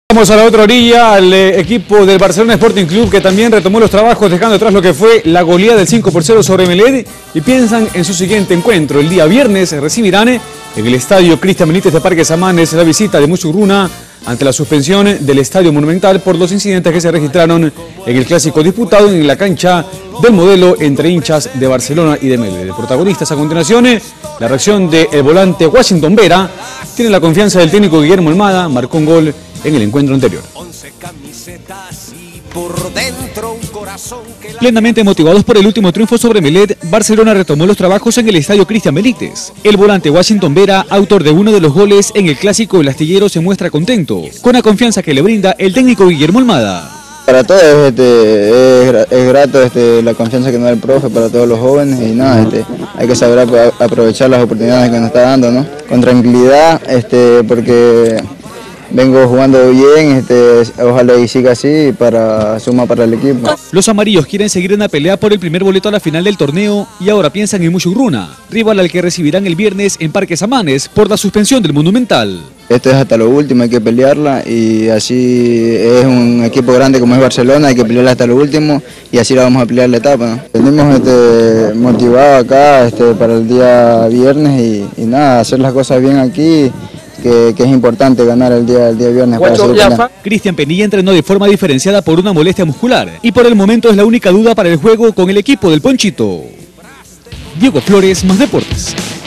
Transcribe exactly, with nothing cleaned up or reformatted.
Vamos a la otra orilla, al eh, equipo del Barcelona Sporting Club, que también retomó los trabajos dejando atrás lo que fue la goleada del cinco por cero sobre Emelec, y piensan en su siguiente encuentro. El día viernes recibirán en el estadio Cristian Benítez de Parque Samanes la visita de Musurruna ante la suspensión del Estadio Monumental por los incidentes que se registraron en el clásico disputado en la cancha del Modelo entre hinchas de Barcelona y de Emelec. De protagonistas a continuación, la reacción del volante Washington Vera. Tiene la confianza del técnico Guillermo Almada, marcó un gol en el encuentro anterior. Plenamente motivados por el último triunfo sobre Emelec, Barcelona retomó los trabajos en el estadio Cristian Benítez. El volante Washington Vera, autor de uno de los goles en el clásico del Astillero, se muestra contento con la confianza que le brinda el técnico Guillermo Almada. Para todos este, es, es grato este, la confianza que nos da el profe, para todos los jóvenes, y nada, este, hay que saber aprovechar las oportunidades que nos está dando, ¿no? Con tranquilidad, este, porque vengo jugando bien, este, ojalá y siga así para sumar para el equipo. Los amarillos quieren seguir en la pelea por el primer boleto a la final del torneo y ahora piensan en Musurruna, rival al que recibirán el viernes en Parque Samanes por la suspensión del Monumental. Esto es hasta lo último, hay que pelearla, y así es un equipo grande como es Barcelona, hay que pelearla hasta lo último y así la vamos a pelear la etapa, ¿no? Venimos este, motivados acá este, para el día viernes y, y nada, hacer las cosas bien aquí. Que, que es importante ganar el día, el día viernes. Para Cristian Penilla entrenó de forma diferenciada por una molestia muscular y por el momento es la única duda para el juego con el equipo del Ponchito. Diego Flores, Más Deportes.